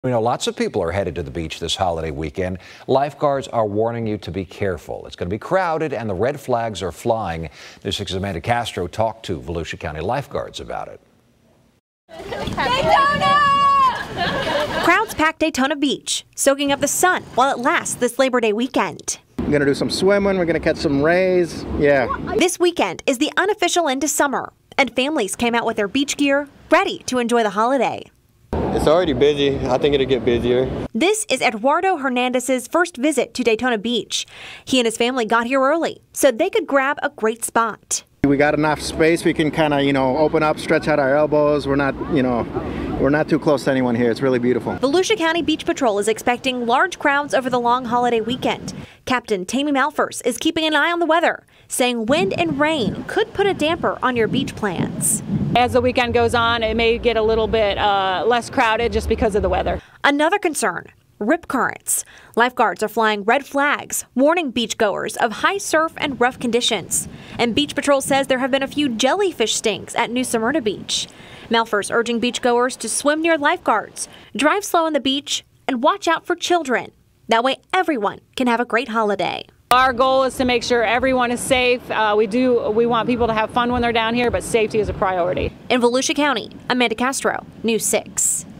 We know lots of people are headed to the beach this holiday weekend. Lifeguards are warning you to be careful. It's going to be crowded and the red flags are flying. News 6's Amanda Castro talked to Volusia County lifeguards about it. Daytona! Crowds pack Daytona Beach, soaking up the sun while it lasts this Labor Day weekend. We're gonna do some swimming, we're gonna catch some rays, yeah. This weekend is the unofficial end to summer, and families came out with their beach gear, ready to enjoy the holiday. It's already busy. I think it'll get busier. This is Eduardo Hernandez's first visit to Daytona Beach. He and his family got here early so they could grab a great spot. We got enough space. We can kind of, open up, stretch out our elbows. We're not too close to anyone here. It's really beautiful. Volusia County Beach Patrol is expecting large crowds over the long holiday weekend. Captain Tammy Malfers is keeping an eye on the weather, saying wind and rain could put a damper on your beach plans. As the weekend goes on, it may get a little bit less crowded just because of the weather. Another concern, rip currents. Lifeguards are flying red flags, warning beachgoers of high surf and rough conditions. And Beach Patrol says there have been a few jellyfish stings at New Smyrna Beach. Malfers urging beachgoers to swim near lifeguards, drive slow on the beach, and watch out for children. That way everyone can have a great holiday. Our goal is to make sure everyone is safe. We want people to have fun when they're down here, but safety is a priority. In Volusia County, Amanda Castro, News 6.